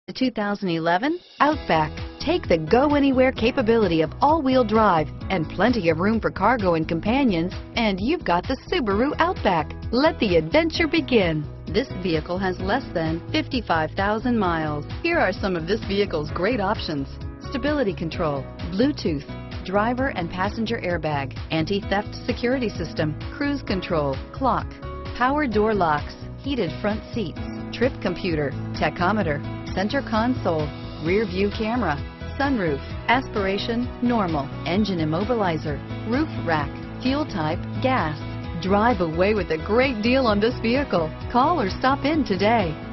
The 2011 Outback. Take the go-anywhere capability of all-wheel drive and plenty of room for cargo and companions, and you've got the Subaru Outback. Let the adventure begin. This vehicle has less than 55,000 miles. Here are some of this vehicle's great options: stability control, Bluetooth, driver and passenger airbag, anti-theft security system, cruise control, clock, power door locks, heated front seats, trip computer, tachometer, center console, rear view camera, sunroof, aspiration, normal, engine immobilizer, roof rack, fuel type, gas. Drive away with a great deal on this vehicle. Call or stop in today.